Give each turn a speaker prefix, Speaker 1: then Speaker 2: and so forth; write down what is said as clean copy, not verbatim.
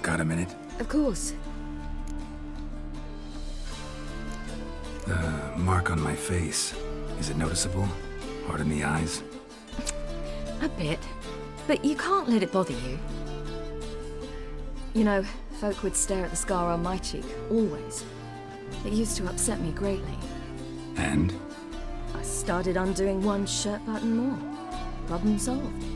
Speaker 1: Got a minute?
Speaker 2: Of course.
Speaker 1: The mark on my face. Is it noticeable? Hard in the eyes?
Speaker 2: A bit. But you can't let it bother you. You know, folk would stare at the scar on my cheek, always. It used to upset me greatly.
Speaker 1: And?
Speaker 2: I started undoing one shirt button more. Problem solved.